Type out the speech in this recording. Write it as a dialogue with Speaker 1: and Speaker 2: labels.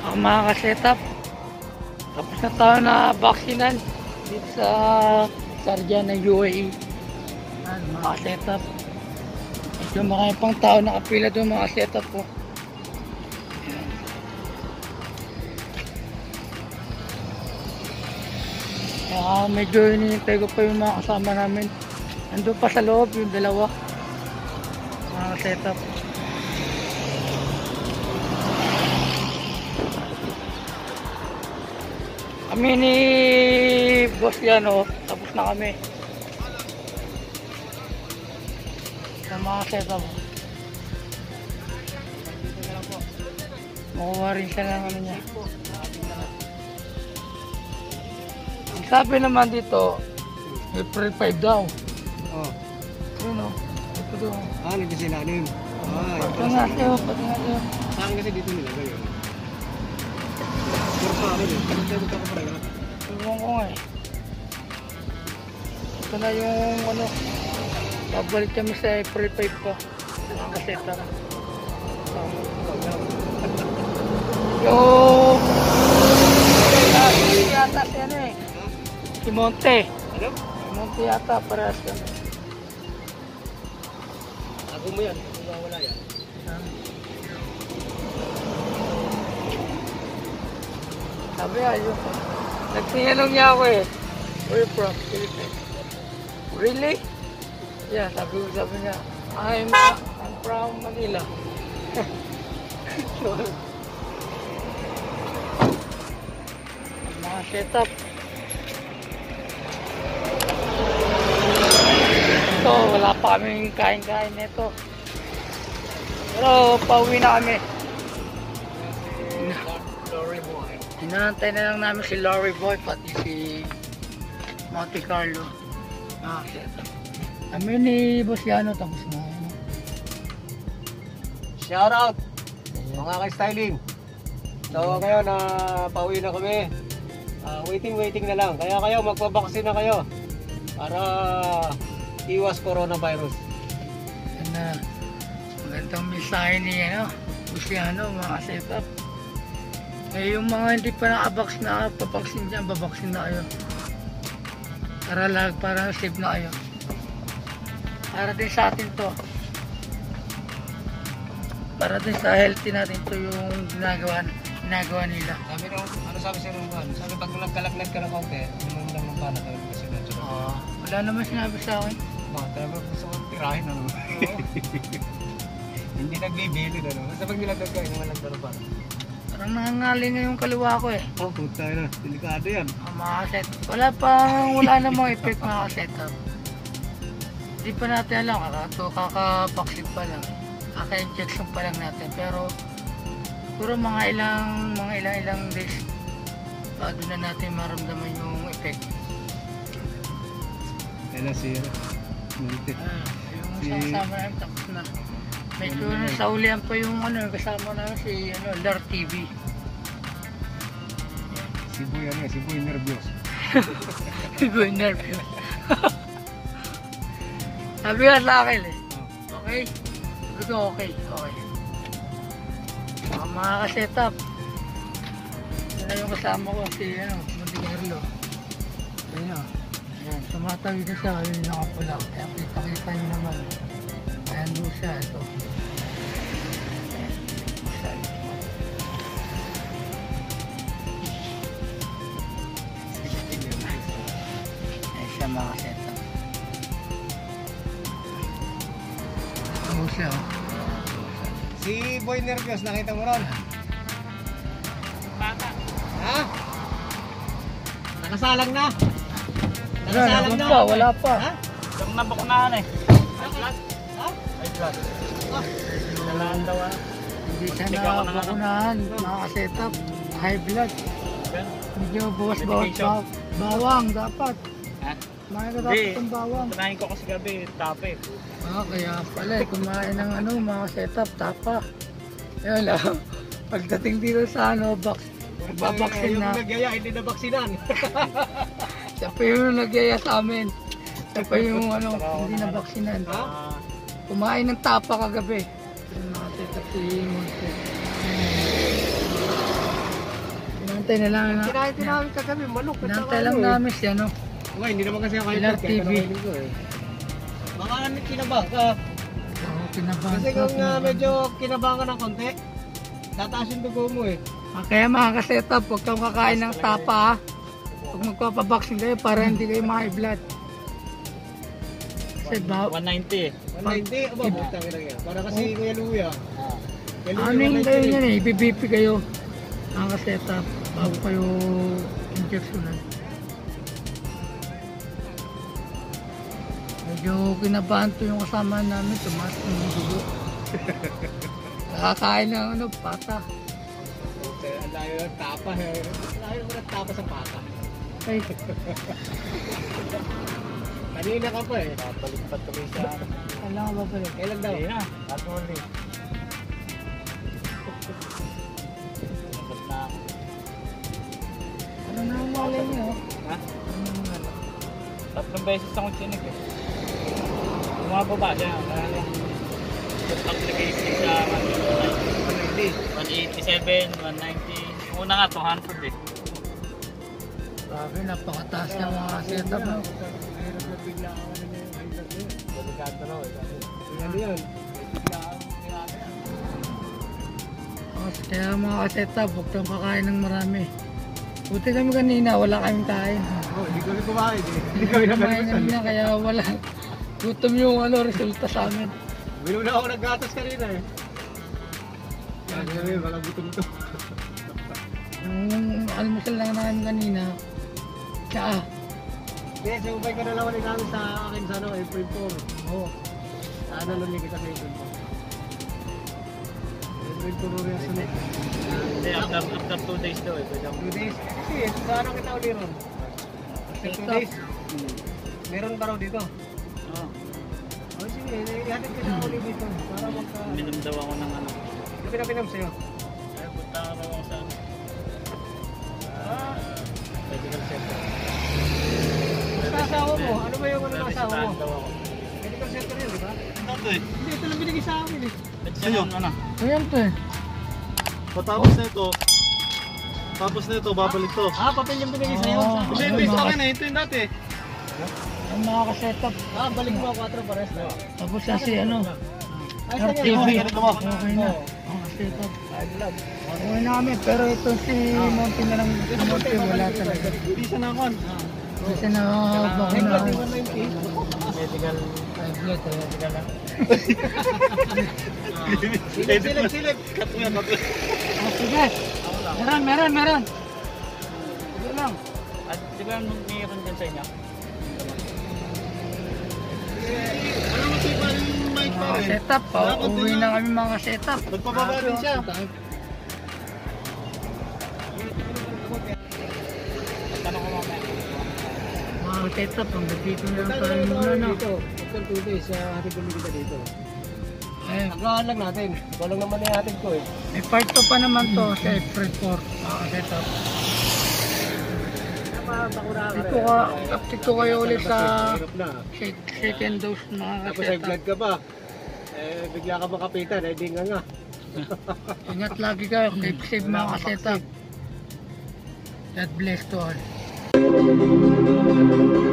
Speaker 1: Mga ka-setup, tapos na tayo na vaksinan dito sa Sardinia ng UAE. Mga ka-setup, medyo marami pang tao nakapila doon mga ka-setup ko. Kaya medyo hinihintay ko pa yung mga kasama namin. Nandun pa sa loob yung dalawa mga ka-setup. Kami ni Boss Yano, tapos na kami sa mga setup. Makuha rin siya ng ano niya. Ang sabi naman dito, April 5 daw.
Speaker 2: Oh.
Speaker 1: Yun o. Ito doon.
Speaker 2: Nagkasilalim.
Speaker 1: Pati nga siya.
Speaker 2: Saan kasi dito nilagay yun? Puro pa ako yun. Pagkakita ko pa rin.
Speaker 1: Iwan ko nga eh. Ito na yung ano. Pabalik kami sa April 5 pa. Ang kaseta na. Yung yata si ano eh. Si Monte.
Speaker 2: Ano?
Speaker 1: Si Monte yata para sa ano.
Speaker 2: Ako mo yan. Wala yan.
Speaker 1: Sabi ayun. Nagtinanong niya ako eh. Where you from? Philippines. Really? Yeah, sabi niya. I'm from Manila. Mga setup. So, wala pa kaming kain-kain nito. Pero, pauwi na kami. Hinahantay na lang namin si Lorry Boy pati si Monte Carlo. Kami ni Boss Yano tapos na.
Speaker 2: Shout out mga ka-styling. So ngayon pauwi na kami. Waiting na lang. Kaya kayo magpabaksin na kayo para iwas coronavirus.
Speaker 1: Yan na. Magandang mensahe ni Boss Yano mga setup. Eh, yung mga hindi pa nakabaksin na papaksin dyan, babaksin na kayo. Para save na kayo. Para din sa atin to. Para din sa healthy natin to yung ginagawa nila.
Speaker 2: Sabi nung, ano sabi sa'yo nung buwan? Sabi pag nagkalaglag ka ng kaunti, naman lang ng pana tayo kasi na.
Speaker 1: Wala naman sinabi sa akin.
Speaker 2: Bakit tayo gusto kong tirahin ano? Hindi nagbibili na no? Basta pag nilaglag ka, naman lang ng pana.
Speaker 1: Parang nangangaling yung kaliwa ko eh.
Speaker 2: Oh, puta na. Delikado yan.
Speaker 1: Mga setup. Wala namang effect mga setup. Hindi pa natin alam. Kakapaksin pa lang. Kaka-injection pa lang natin. Pero puro mga ilang days bago na natin maramdaman yung effect.
Speaker 2: Kaya siya.
Speaker 1: Yung kasama namin tapos na. Medyo nasaulian pa yung kasama namin si Lar TV.
Speaker 2: Si Boy nervyos.
Speaker 1: Si Boy nervyos. Sabi nga sa akin eh. Okay? Sabi ko okay. Mga ka-setup. Yan yung kasama ko si Monte Carlo. Ayan. Tumatawid na siya. Ayun yung nakapula. Kaya kita nyo naman. Ayan doon siya. Ito. Ayan siya mga setup. Ano siya?
Speaker 2: Si Boy nervyos, nakita mo ron?
Speaker 1: Bata.
Speaker 2: Ha? Nakasalang na?
Speaker 1: Wala pa.
Speaker 2: Ha?
Speaker 1: Yung nabukunahan eh.
Speaker 2: Ha? Ay, blood.
Speaker 1: Dalaan daw hindi siya nabukunahan. Nakaka-setup. High blood. Medyo bawas-bawas. Bawang dapat.
Speaker 3: Ha?
Speaker 1: Kumain ka dapat ng bawang.
Speaker 3: Kunain ko kasi gabi, tape.
Speaker 1: Kaya pala kumain ng mga setup, tapa. Yun lang. Pagdating dito sa babaksin na.
Speaker 2: Yung nagyaya, hindi na baksinan.
Speaker 1: Siya pa yung nagyaya sa amin. Siya pa yung hindi na baksinan. Kumain ng tapa kagabi. Yung mga setup si Monte. Inantay na lang na.
Speaker 2: Kinain din namin kagabi, manok.
Speaker 1: Inantay lang namin siya, no?
Speaker 2: Okay, hindi naman kasi ako
Speaker 1: Ilar
Speaker 2: kahit kaya
Speaker 1: TV.
Speaker 2: kinakainin ko eh. Baka kinabang ka.
Speaker 1: Oo, kinabahan
Speaker 2: Kasi
Speaker 1: ko,
Speaker 2: kung
Speaker 1: kinabahan.
Speaker 2: medyo kinabang ka ng konti, tataas yung dugo mo eh.
Speaker 1: Kaya mga kasetap, huwag kang kakain ng tapa ha. Huwag magpapabaksin kayo para hindi kayo ma-high blood. Kasi
Speaker 3: 190 eh.
Speaker 2: 190, aba, butang ina yan. Para kasi Kuya Luya. Kuya Luya,
Speaker 1: ano yung kayo
Speaker 2: 190
Speaker 1: yan eh, ibibipi kayo. Mga kasetap, bago kayo injectionan. Medyo kinabahan to yung kasama namin, tumaas yung dugo. Nakakain ng ano, pata.
Speaker 2: Okay, ang layo ng tapa eh. Ang layo mo ng tapa sa pata.
Speaker 1: Ay,
Speaker 2: Kanina ka pa eh.
Speaker 3: Balik pa tuloy sa ano.
Speaker 1: kailangan ba pala?
Speaker 2: Kailan daw?
Speaker 3: Hindi na. Actually. Dapat na ako.
Speaker 1: Ano na ang malay niyo?
Speaker 3: Ha? Tatlong beses akong chinig eh. Bumababa siya. Kaya lang. Application sa 187, 190. Una nga 200 eh.
Speaker 1: Grabe, napakataas ng mga setup. No?
Speaker 2: Mahirap na bigla ako na yung high blood eh.
Speaker 3: Delikado raw eh.
Speaker 2: Ano yun?
Speaker 1: Kaya mga kasetup, huwag kang kakain ng marami. Buti kami kanina, wala kaming kain.
Speaker 2: Oh, hindi kami kumain eh.
Speaker 1: Hindi kami kumain kanina, kaya wala. Gutom yung ano, resulta sa amin.
Speaker 2: Binom na ako naggatas kanina eh. Kaya sabi, baka gutom to.
Speaker 1: Yung almusal lang namin kanina, tsaa.
Speaker 2: Hindi, sumubay ka na lang ulit namin sa akin sa ano, April 4.
Speaker 1: Oo.
Speaker 2: Sana nun kita sa April 4. April 4 rin ang sunod.
Speaker 3: Hindi, after 2 days daw eh. Pwede ako.
Speaker 2: 2 days. Kasi, saan kita uli ron? After 2 days. Meron ba raw dito?
Speaker 3: Oo.
Speaker 2: O sige, ihatid kita uli dito. Para magka...
Speaker 3: Minom daw ako ng ano.
Speaker 2: Ano pinapinam sa'yo?
Speaker 3: Kaya punta ka raw ako sa ano. Medical center.
Speaker 2: Sa asawa mo? Ano ba yung ano ng asawa mo?
Speaker 3: Bisitahan daw ako.
Speaker 2: Medical center yun, di ba?
Speaker 3: Ito to eh.
Speaker 2: Hindi, ito lang binigay sa amin eh.
Speaker 3: Sa'yo? Ano?
Speaker 1: Ayan to eh.
Speaker 4: Patapos na ito, tapos na ito, babalik to.
Speaker 2: Ah, papel yung binigay sa'yo.
Speaker 1: Oo.
Speaker 4: Hindi, ito yung sa akin eh, ito yung dati.
Speaker 1: Ang mga kasetup.
Speaker 2: Ah, balik mo 4 pares na.
Speaker 1: Tapos kasi ano,
Speaker 2: Ay, saan
Speaker 1: RTV.
Speaker 2: yan?
Speaker 1: Okay na. Mga kasetup. Okay na kami, pero ito si Monty na lang. Si Monty wala talaga.
Speaker 4: Hindi siya nakon.
Speaker 1: Kasi na bako
Speaker 2: Ay,
Speaker 1: na
Speaker 2: blood, 190.
Speaker 3: Medical.
Speaker 1: high blood.
Speaker 3: Medical lang.
Speaker 2: Silip.
Speaker 4: Cut mo yan, cut mo yan.
Speaker 1: Ah, sige. Meron. Sige lang.
Speaker 3: At di ba mayroon dyan sa inyo?
Speaker 4: Ano mo siya pa yung mic pa
Speaker 1: Mga
Speaker 4: rin?
Speaker 1: setup, uwi na kami mga setup.
Speaker 4: Nagpababa din siya.
Speaker 3: Tanong ko mamaya.
Speaker 1: Mga setup, hanggang dito na lang tayo
Speaker 2: Tayo
Speaker 1: muna, no?
Speaker 2: dito. After 2 days, hatid kami kita dito.
Speaker 1: Eh,
Speaker 2: Nagahan lang natin. Walang naman yung hatid ko eh.
Speaker 1: may part 2 pa naman to sa April 4. Mga setup.
Speaker 2: Napapakura ka
Speaker 1: Dito ka, update ko kayo ulit sa
Speaker 2: Hirap na.
Speaker 1: second dose mga
Speaker 2: Tapos high
Speaker 1: setup.
Speaker 2: blood ka pa. Eh, bigla ka makapitan. Eh, di nga.
Speaker 1: Ingat lagi kayo, keep safe mga setup. God bless to all.